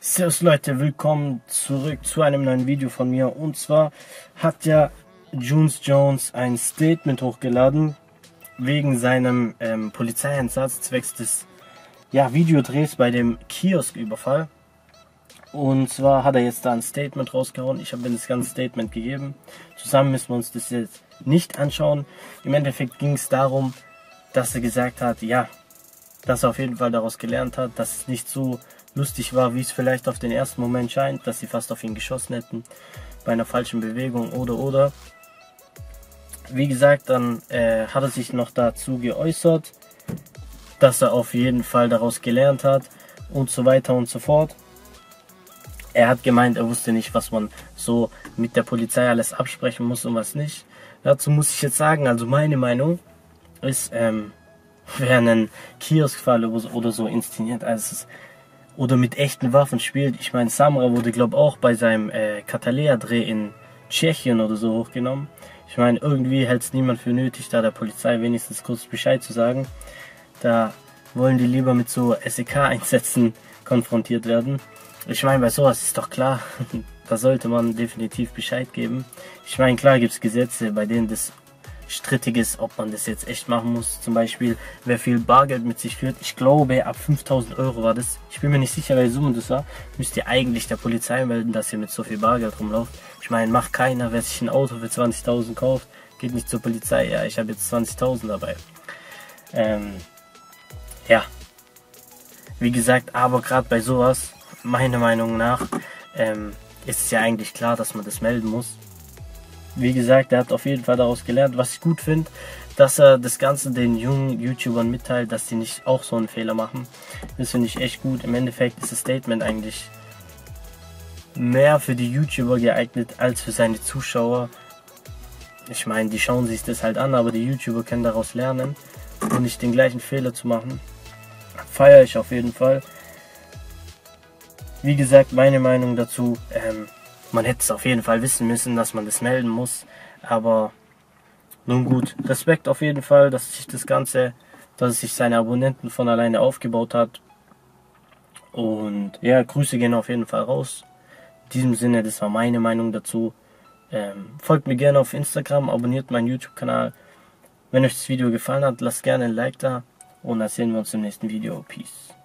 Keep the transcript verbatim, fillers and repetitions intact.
Servus Leute, willkommen zurück zu einem neuen Video von mir. Und zwar hat ja Junes Jones ein Statement hochgeladen wegen seinem ähm, Polizeieinsatz zwecks des ja, Videodrehs bei dem Kiosküberfall. Und zwar hat er jetzt da ein Statement rausgehauen. Ich habe ihm das ganze Statement gegeben. Zusammen müssen wir uns das jetzt nicht anschauen. Im Endeffekt ging es darum, dass er gesagt hat, ja, dass er auf jeden Fall daraus gelernt hat, dass es nicht so lustig war, wie es vielleicht auf den ersten Moment scheint, dass sie fast auf ihn geschossen hätten bei einer falschen Bewegung oder oder. Wie gesagt, dann äh, hat er sich noch dazu geäußert, dass er auf jeden Fall daraus gelernt hat und so weiter und so fort. Er hat gemeint, er wusste nicht, was man so mit der Polizei alles absprechen muss und was nicht. Dazu muss ich jetzt sagen, also meine Meinung ist, ähm, wer einen Kioskfall oder so inszeniert, also oder mit echten Waffen spielt. Ich meine, Samra wurde, glaube ich, auch bei seinem äh, Catalea-Dreh in Tschechien oder so hochgenommen. Ich meine, irgendwie hält es niemand für nötig, da der Polizei wenigstens kurz Bescheid zu sagen. Da wollen die lieber mit so S E K-Einsätzen konfrontiert werden. Ich meine, bei sowas ist doch klar, da sollte man definitiv Bescheid geben. Ich meine, klar gibt es Gesetze, bei denen das strittig ist, ob man das jetzt echt machen muss. Zum Beispiel, wer viel Bargeld mit sich führt, ich glaube ab fünftausend Euro war das, ich bin mir nicht sicher, welche Summe das war, müsst ihr eigentlich der Polizei melden, dass ihr mit so viel Bargeld rumlauft. Ich meine, macht keiner, wer sich ein Auto für zwanzigtausend kauft, geht nicht zur Polizei, ja, ich habe jetzt zwanzigtausend dabei. Ähm, ja, wie gesagt, aber gerade bei sowas, meiner Meinung nach, ähm, ist es ja eigentlich klar, dass man das melden muss. Wie gesagt, er hat auf jeden Fall daraus gelernt. Was ich gut finde, dass er das Ganze den jungen YouTubern mitteilt, dass die nicht auch so einen Fehler machen. Das finde ich echt gut. Im Endeffekt ist das Statement eigentlich mehr für die YouTuber geeignet als für seine Zuschauer. Ich meine, die schauen sich das halt an, aber die YouTuber können daraus lernen und nicht den gleichen Fehler zu machen. Feiere ich auf jeden Fall. Wie gesagt, meine Meinung dazu, ähm, man hätte es auf jeden Fall wissen müssen, dass man das melden muss, aber nun gut, Respekt auf jeden Fall, dass sich das Ganze, dass sich seine Abonnenten von alleine aufgebaut hat. Und ja, Grüße gehen auf jeden Fall raus. In diesem Sinne, das war meine Meinung dazu. Ähm, folgt mir gerne auf Instagram, abonniert meinen YouTube-Kanal. Wenn euch das Video gefallen hat, lasst gerne ein Like da und dann sehen wir uns im nächsten Video. Peace.